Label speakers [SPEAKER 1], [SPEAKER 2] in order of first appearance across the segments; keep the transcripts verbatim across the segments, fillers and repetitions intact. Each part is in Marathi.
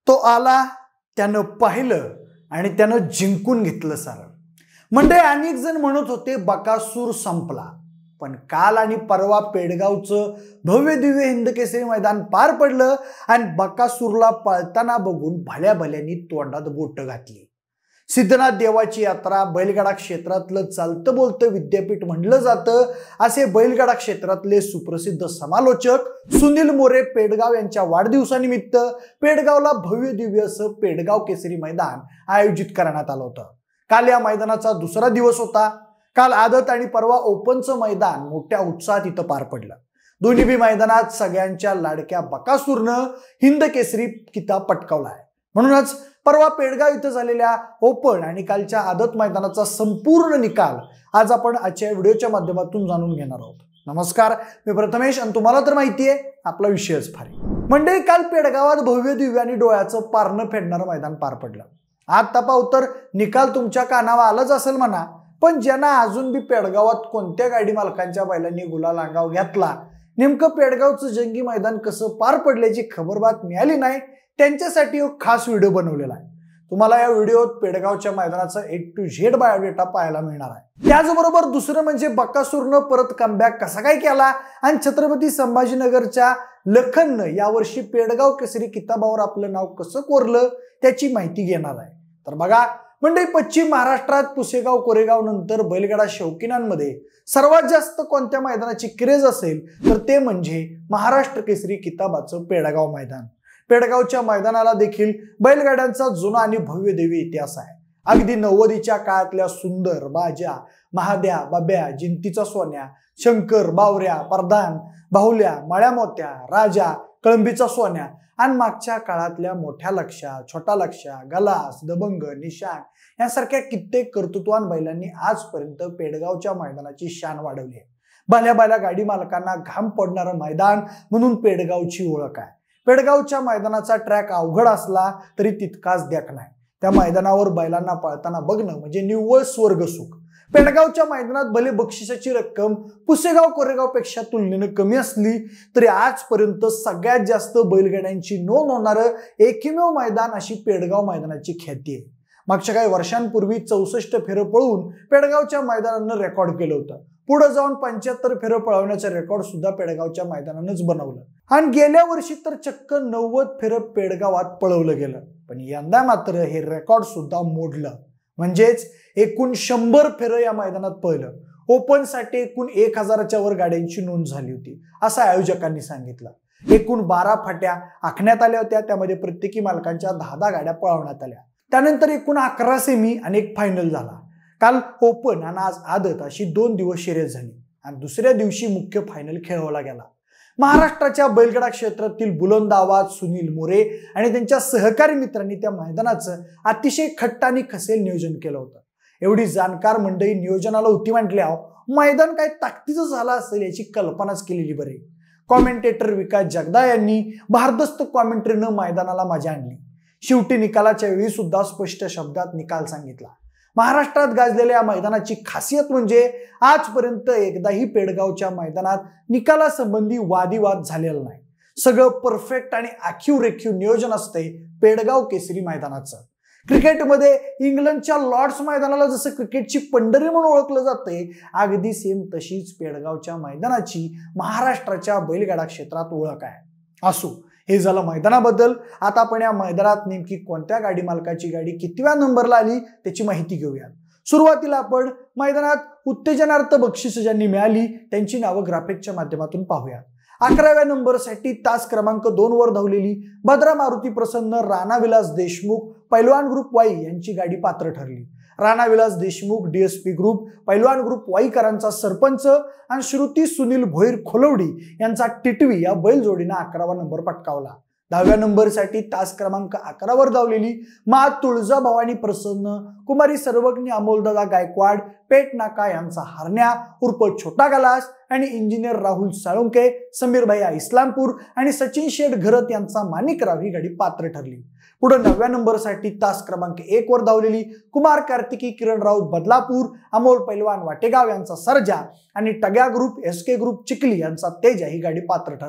[SPEAKER 1] तो आला, त्यानं पाहिलं आणि त्यानं जिंकून घेतलं सारं. म्हणजे अनेक जण म्हणत होते बकासूर संपला, पण काल आणि परवा पेडगावचं भव्य दिव्य हिंद केसरी मैदान पार पडलं आणि बकासूरला पळताना बघून भल्या भल्यांनी तोंडात बोट घातली. सिद्धनाथ देवाची यात्रा बैलगाडा क्षेत्रातलं चालतं बोलतं विद्यापीठ म्हणलं जातं असे बैलगाडा क्षेत्रातले सुप्रसिद्ध समालोचक सुनील मोरे पेडगाव यांच्या वाढदिवसानिमित्त पेडगावला भव्य दिव्य असं पेडगाव केसरी मैदान आयोजित करण्यात आलं होतं. काल या मैदानाचा दुसरा दिवस होता. काल आदत आणि परवा ओपनचं मैदान मोठ्या उत्साहात इथं पार पडलं. दोन्ही बी मैदानात सगळ्यांच्या लाडक्या बकासूरनं हिंद केसरी किताब पटकावलाय. म्हणूनच परवा पेडगाव इथं झालेल्या ओपन आणि कालच्या आदत मैदानाचा संपूर्ण निकाल आज आपण आजच्या व्हिडिओच्या माध्यमातून जाणून घेणार आहोत. नमस्कार, मी प्रथमेश आणि तुम्हाला तर माहिती आहे आपला विषयच भारी. म्हणजे काल पेडगावात भव्य दिव्य आणि डोळ्याचं पारणं फेडणारं मैदान पार पडलं. आज तपाव तर निकाल तुमच्या कानावर आलाच असेल म्हणा, पण ज्यांना अजून बी पेडगावात कोणत्या गाडी मालकांच्या बैलांनी गुलाल अंगावर घेतला, नेमकं पेडगावचं जंगी मैदान कसं पार पडल्याची खबरबात मिळाली नाही, त्यांच्यासाठी एक खास व्हिडिओ बनवलेला आहे. तुम्हाला या व्हिडिओत पेडगावच्या मैदानाचा एक टू झेड बायोडेटा पाहायला मिळणार आहे. त्याचबरोबर दुसरं म्हणजे बकासूरनं परत कमबॅक कसा काय केला आणि छत्रपती संभाजीनगरच्या लखननं यावर्षी पेडगाव केसरी किताबावर आपलं नाव कसं कोरलं त्याची माहिती घेणार आहे. तर बघा म्हणजे पश्चिम महाराष्ट्रात पुसेगाव कोरेगाव नंतर बैलगाडा शौकीनांमध्ये सर्वात जास्त कोणत्या मैदानाची क्रेज असेल तर ते म्हणजे महाराष्ट्र केसरी किताबाचं पेडगाव मैदान. पेडगावच्या मैदानाला देखील बैलगाड्यांचा जुना आणि भव्य दिव्य इतिहास आहे. अगदी नव्वदीच्या काळातल्या सुंदर, बाजा, महाद्या, बब्या, जिंतीचा सोन्या, शंकर, बावऱ्या, प्रधान, बाहुल्या, माळ्या मोत्या, राजा, कळंबीचा सोन्या आणि मागच्या काळातल्या मोठ्या लक्षा, छोटा लक्षा, गलास, दबंग, निशाण यासारख्या कित्येक कर्तृत्वान बैलांनी आजपर्यंत पेडगावच्या मैदानाची शान वाढवली आहे. भल्या भल्या गाडी मालकांना घाम पडणारं मैदान म्हणून पेडगावची ओळख आहे. पेडगावच्या मैदानाचा ट्रॅक अवघड असला तरी तितकाच देखणा आहे. त्या मैदानावर बैलांना पळताना बघणं म्हणजे निव्वळ स्वर्ग सुख. पेडगावच्या मैदानात भले बक्षिसाची रक्कम पुसेगाव कोरेगाव पेक्षा तुलनेनं कमी असली तरी आजपर्यंत सगळ्यात जास्त बैलगाड्यांची नोंद होणारं एकमेव मैदान अशी पेडगाव मैदानाची ख्याती आहे. मागच्या काही वर्षांपूर्वी चौसष्ट फेरं पळवून पेडगावच्या मैदानानं रेकॉर्ड केलं होतं. पुढे जाऊन पंच्याहत्तर फेरं पळवण्याचं रेकॉर्ड सुद्धा पेडगावच्या मैदानानंच बनवलं आणि गेल्या वर्षी तर चक्क नव्वद फेरं पेडगावात पळवलं गेलं. पण यंदा मात्र हे रेकॉर्ड सुद्धा मोडलं. म्हणजेच एकूण शंभर फेरं या मैदानात पळलं. ओपन साठी एकूण एक हजाराच्या वर गाड्यांची नोंद झाली होती असं आयोजकांनी सांगितलं. एकूण बारा फाट्या आखण्यात आल्या होत्या, त्यामध्ये प्रत्येकी मालकांच्या दहा दहा गाड्या पळवण्यात आल्या. त्यानंतर एकूण अकरा सेमी आणि एक फायनल झाला. काल ओपन आणि आज आदत अशी दोन दिवस शर्यत झाली आणि दुसऱ्या दिवशी मुख्य फायनल खेळवला गेला. महाराष्ट्राच्या बैलगाडा क्षेत्रातील बुलंद आवाज सुनील मोरे आणि त्यांच्या सहकारी मित्रांनी त्या मैदानाचं अतिशय खट्ट आणि खसेल नियोजन केलं होतं. एवढी जाणकार मंडळी नियोजनाला होती म्हटल्या मैदान काय ताकदीचं झालं असेल याची कल्पनाच केलेली बरी. कॉमेंटेटर विकास जगदा यांनी भारदस्त कॉमेंट्रीनं मैदानाला मजा आणली. शेवटी निकालाच्या वेळी सुद्धा स्पष्ट शब्दात निकाल सांगितला. महाराष्ट्रात गाजलेल्या या मैदानाची खासियत म्हणजे आजपर्यंत एकदाही पेडगावच्या मैदानात निकालासंबंधी वादिवाद झालेला नाही. सगळं परफेक्ट आणि आखीव रेखीव नियोजन असते पेडगाव केसरी मैदानाचं. क्रिकेटमध्ये इंग्लंडच्या लॉर्ड्स मैदानाला जसं क्रिकेटची पंढरी म्हणून ओळखलं जाते, अगदी सेम तशीच पेडगावच्या मैदानाची महाराष्ट्राच्या बैलगाडा क्षेत्रात ओळख आहे. असो, हे झालं मैदानाबद्दल. आता आपण या मैदानात नेमकी कोणत्या गाडी मालकाची गाडी कितव्या नंबरला आली त्याची माहिती घेऊया. सुरुवातीला आपण मैदानात उत्तेजनार्थ बक्षीस ज्यांनी मिळाली त्यांची नावं ग्राफिकच्या माध्यमातून पाहूया. अकराव्या नंबरसाठी तास क्रमांक दोन वर धावलेली भद्रा मारुती प्रसन्न राणा विलास देशमुख पैलवान ग्रुप वाई यांची गाडी पात्र ठरली. राणा विलास देशमुख डीएसपी ग्रुप पैलवान ग्रुप वाईकरांचा सरपंच आणि श्रुती सुनील भोईर खोलवडी यांचा टिटवी या बैलजोडीनं अकरावा नंबर पटकावला. दहाव्या नंबरसाठी तास क्रमांक अकरावर धावलेली मा तुळजा भवानी प्रसन्न कुमारी सर्वज्ञ अमोलदादा गायकवाड पेट नाका यांचा हरण्या उर्फ छोटा गलास आणि इंजिनियर राहुल साळुंके समीरभाई इस्लामपूर आणि सचिन शेठ घरत यांचा माणिकराव ही गाडी पात्र ठरली. पुढे नवव्या नंबरसाठी तास क्रमांक एक वर धावलेली कुमार कार्तिकी किरण राऊत बदलापूर अमोल पैलवान वाटेगाव यांचा सर्जा आणि Tagya group S K group Chikhali यांचा तेजा ही गाडी पात्र ठरली.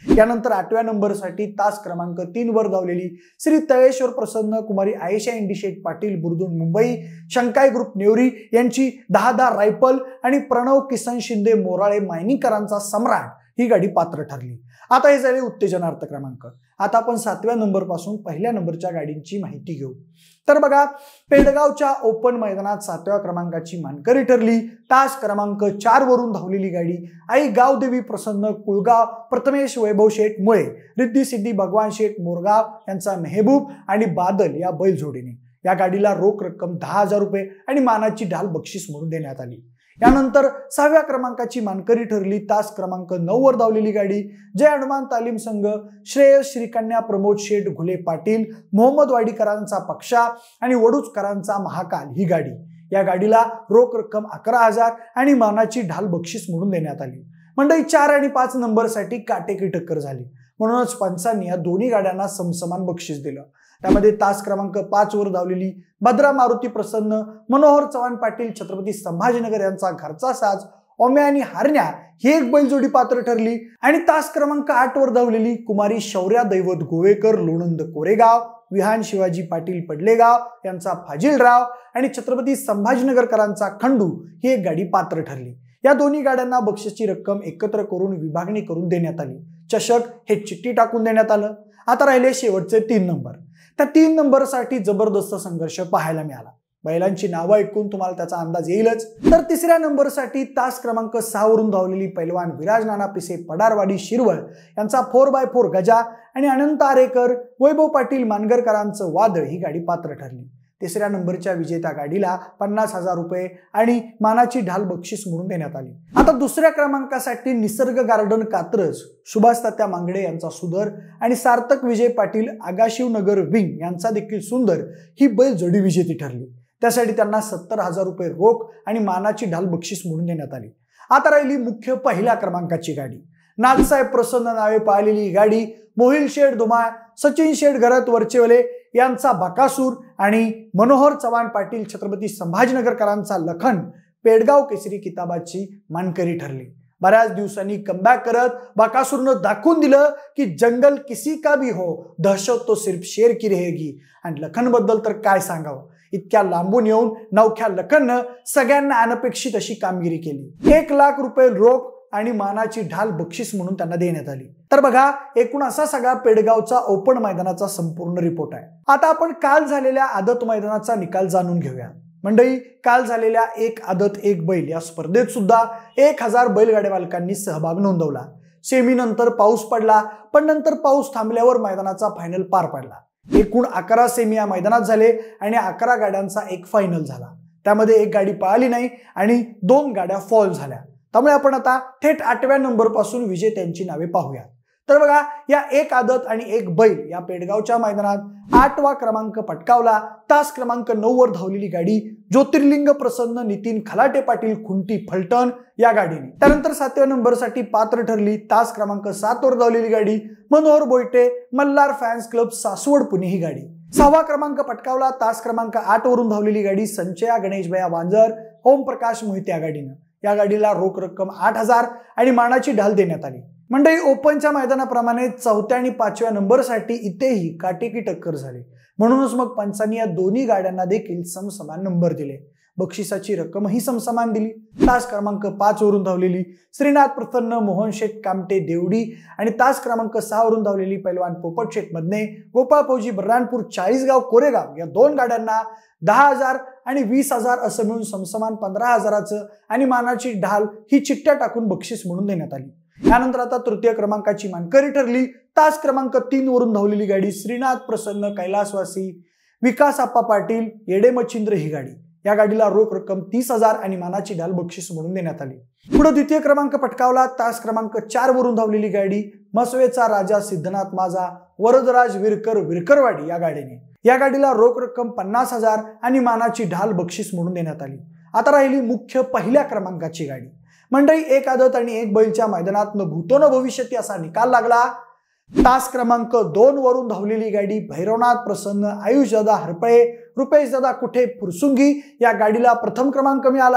[SPEAKER 1] यानंतर आठव्या नंबरसाठी तास क्रमांक तीन वर धावलेली श्री तळेश्वर प्रसन्न कुमारी आयेशा इंडिशेट पाटील बुर्दुण मुंबई, शंकाई ग्रुप नेवरी यांची दहा दहा रायफल आणि प्रणव किसन शिंदे मोराळे मायनिकरांचा सम्राट ही गाडी पात्र ठरली। आता हे झाले उत्तेजनार्थ क्रमांक। आता आपण सातव्या नंबर पासून पहिल्या नंबरच्या गाडींची माहिती घेऊ। तर बघा, पेडगावच्या ओपन मैदानात सातव्या क्रमांकाची मानकरी ठरली तास क्रमांक चार वरून धावलेली गाडी आई गावदेवी प्रसन्न कुळगाव प्रथमेश वैभव शेठ मुळे, रिद्धी सिद्धी भगवान शेठ मोरगाव यांचा मेहबूब आणि बादल या बैल जोडीने। या गाडीला रोख रक्कम दहा हजार रुपये आणि मानाची ढाल बक्षीस म्हणून देण्यात आली। यानंतर सहाव्या क्रमांकाची मानकरी ठरली तास क्रमांक नऊ वर धावलेली गाडी जय हनुमान तालीम संघ श्रेयस श्रीकन्या प्रमोद शेठ घुले पाटील, मोहम्मद वाडीकरांचा पक्षा आणि वडूजकरांचा महाकाल ही गाडी। या गाडीला रोख रक्कम अकरा हजार आणि मानाची ढाल बक्षीस म्हणून देण्यात आली। मंडळी, चार आणि पाच नंबरसाठी काटेकी टक्कर झाली, म्हणूनच पंचांनी या दोन्ही गाड्यांना समसमान बक्षीस दिलं। त्यामध्ये तास क्रमांक पाच वर धावलेली भद्रा मारुती प्रसन्न मनोहर चव्हाण पाटील छत्रपती संभाजीनगर यांचा घरचा साज ओम्या आणि हरण्या ही एक बैलजोडी पात्र ठरली। आणि तास क्रमांक आठ वर धावलेली कुमारी शौर्या दैवत गोवेकर लोणंद कोरेगाव, विहान शिवाजी पाटील पडलेगाव यांचा फाजिलराव आणि छत्रपती संभाजीनगरकरांचा खंडू ही एक गाडी पात्र ठरली। या दोन्ही गाड्यांना बक्षीसची रक्कम एकत्र करून विभागणी करून देण्यात आली। चषक हे चिठ्ठी टाकून देण्यात आलं। आता राहिले शेवटचे तीन नंबर। त्या तीन नंबरसाठी जबरदस्त संघर्ष पाहायला मिळाला। बैलांची नावं ऐकून तुम्हाला त्याचा अंदाज येईलच। तर तिसऱ्या नंबरसाठी तास क्रमांक सहा वरून धावलेली पैलवान विराज नाना पिसे पडारवाडी शिरवळ यांचा फोर बाय फोर गजा आणि अनंत आरेकर वैभव पाटील मानगरकरांचं वादळ ही गाडी पात्र ठरली। तिसऱ्या नंबरच्या विजेत्या गाडीला पन्नास हजार रुपये आणि मानाची ढाल बक्षीस म्हणून देण्यात आली। आता दुसऱ्या क्रमांकासाठी निसर्ग गार्डन कात्रज सुभाष तात्या मांगडे यांचा सुंदर आणि सार्थक विजय पाटील आगाशिवनगर विंग यांचा देखील सुंदर ही बैल जोडी विजेती ठरली। त्यासाठी त्यांना सत्तर हजार रुपये रोख आणि मानाची ढाल बक्षीस म्हणून देण्यात आली। आता राहिली मुख्य पहिल्या क्रमांकाची गाडी। नाथसाहेब प्रसन्न नावे पाहिलेली गाडी मोहिल शेठ धुमाळ, सचिन शेठ घरात वरचेवले यांचा बकासूर आणि मनोहर चव्हाण पाटील छत्रपती संभाजीनगरकरांचा लखन पेडगाव केसरी किताबाची मानकरी ठरली। बऱ्याच दिवसांनी कमबॅक करत बकासूरनं दाखवून दिलं की जंगल किसी का भी हो, दहशत तो सिर्फ शेर की रहेगी। आणि लखन बद्दल तर काय सांगावं, इतक्या लांबून येऊन नवख्या लखननं सगळ्यांना अनपेक्षित अशी कामगिरी केली। एक लाख रुपये रोख आणि मानाची ढाल बक्षीस म्हणून त्यांना देण्यात आली। तर बघा, एकूण असा सगळा पेडगावचा ओपन मैदानाचा संपूर्ण रिपोर्ट आहे। आता आपण काल झालेल्या आदत मैदानाचा निकाल जाणून घेऊया। मंडळी, काल झालेल्या एक आदत एक बैल या स्पर्धेत सुद्धा एक हजार बैलगाड्या मालकांनी सहभाग नोंदवला। सेमी नंतर पाऊस पडला, पण नंतर पाऊस थांबल्यावर मैदानाचा फायनल पार पडला। एकूण अकरा सेमी या मैदानात झाले आणि अकरा गाड्यांचा एक फायनल झाला। त्यामध्ये एक गाडी पळाली नाही आणि दोन गाड्या फॉल झाल्या। त्यामुळे आपण आता थेट आठव्या नंबर पासून विजेत्यांची नावे पाहूया। तर बघा, या एक आदत आणि एक बैल या पेडगावच्या मैदानात आठवा क्रमांक पटकावला तास क्रमांक नऊ वर धावलेली गाडी ज्योतिर्लिंग प्रसन्न नितीन खलाटे पाटील खुंटी फलटण या गाडीने। त्यानंतर सातव्या नंबरसाठी पात्र ठरली तास क्रमांक सात वर धावलेली गाडी मनोहर बोयटे मल्हार फॅन्स क्लब सासवड पुणे ही गाडी। सहावा क्रमांक पटकावला तास क्रमांक आठ वरून धावलेली गाडी संचया गणेशभया वांजर ओम प्रकाश मोहिते या गाडीनं। या गाडीला रोख रक्कम आठ हजार आणि मानाची ढाल देण्यात आली। मंडळी, ओपनच्या मैदानाप्रमाणे चौथ्या आणि पाचव्या नंबरसाठी इथेही काटेकी टक्कर झाली, म्हणूनच मग पंचांनी या दोन्ही गाड्यांना देखील समसमान नंबर दिले। बक्षिसाची रक्कमही समसमान दिली। तास क्रमांक पाच वरून धावलेली श्रीनाथ प्रसन्न मोहन शेठ कामटे देवडी आणि तास क्रमांक सहा वरून धावलेली पैलवान पोपट शेठ मदने गोपाळ फौजी बर्राणपूर चाळीसगाव कोरेगाव या दोन गाड्यांना दहा हजार आणि वीस हजार असं मिळून समसमान पंधरा हजाराचं आणि मानाची ढाल ही चिठ्ठ्या टाकून बक्षीस म्हणून देण्यात आली। यानंतर आता तृतीय क्रमांकाची मानकरी ठरली तास क्रमांक तीन वरून धावलेली गाडी श्रीनाथ प्रसन्न कैलासवासी विकास आप्पा पाटील येडे मच्छिंद्र ही गाडी। या गाडीला रोख रक्कम तीस हजार आणि मानाची ढाल बक्षीस म्हणून देण्यात आली। पुढे द्वितीय क्रमांक पटकावला तास क्रमांक चार वरून धावलेली गाडी मसवेचा राजा सिद्धनाथ माझा वरदराज विरकर विरकरवाडी या गाडीने। या गाडीला रोख रक्कम पन्नास हजार आणि मानाची ढाल बक्षीस म्हणून देण्यात आली। आता राहिली मुख्य पहिल्या क्रमांकाची गाडी। मंडळी, एक आदत आणि एक बैलच्या मैदानात न भूतो न भविष्यती असा निकाल लागला। तास क्रमांक दोन वरून धावलेली गाडी भैरवनाथ प्रसन्न आयुष दादा हरपळे रुपेश दादा कुठे फुरसुंगी या गाडीला प्रथम क्रमांक मिळाला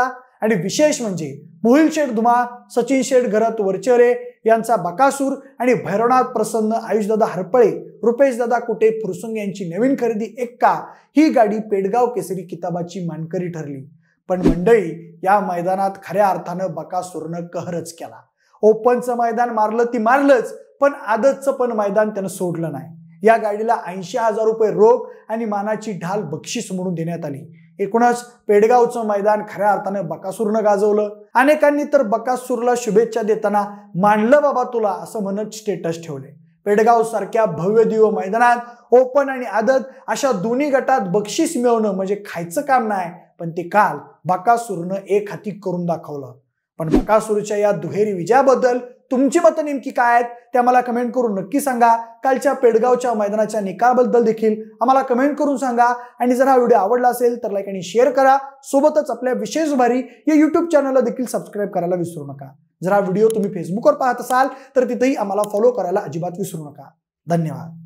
[SPEAKER 1] आणि विशेष म्हणजे मोहिल शेठ धुमाळ, सचिन शेठ घरत वरचेरे यांचा बकासूर आणि भैरवनाथ प्रसन्न, आयुषदादा हरपळे, रुपेशदादा कुटे फुरसुंग यांची नवीन खरेदी एक्का ही गाडी पेडगाव केसरी किताबाची मानकरी ठरली। पण मंडळी, या मैदानात खऱ्या अर्थानं बकासूरनं कहरच केला। ओपनचं मैदान मारलं ती मारलंच, पण आदतचं पण मैदान त्यानं सोडलं नाही। या गाडीला ऐंशी हजार रुपये रोख आणि मानाची ढाल बक्षीस म्हणून देण्यात आली। एकूणच पेडगावचं मैदान खऱ्या अर्थानं बकासूरनं गाजवलं। अनेकांनी तर बकासूरला शुभेच्छा देताना मानलं बाबा तुला असं म्हणत स्टेटस ठेवले। पेडगाव सारख्या भव्य दिव्य मैदानात ओपन आणि आदत अशा दोन्ही गटात बक्षीस मिळवणं म्हणजे खायचं काम नाही, पण ते काल बकासूरनं एक हाती करून दाखवलं। पण बकासूरच्या या दुहेरी विजयाबद्दल तुमची मतं नेमकी काय आहेत ते आम्हाला कमेंट करून नक्की सांगा। कालच्या पेडगावच्या मैदानाच्या निकालाबद्दल देखील आम्हाला कमेंट करून सांगा। आणि जर हा व्हिडिओ आवडला असेल तर लाईक आणि शेअर करा। सोबतच आपल्या विशेष भारी या यूट्यूब चॅनलला देखील सबस्क्राईब करायला विसरू नका। जर हा व्हिडिओ तुम्ही फेसबुकवर पाहत असाल तर तिथेही आम्हाला फॉलो करायला अजिबात विसरू नका। धन्यवाद।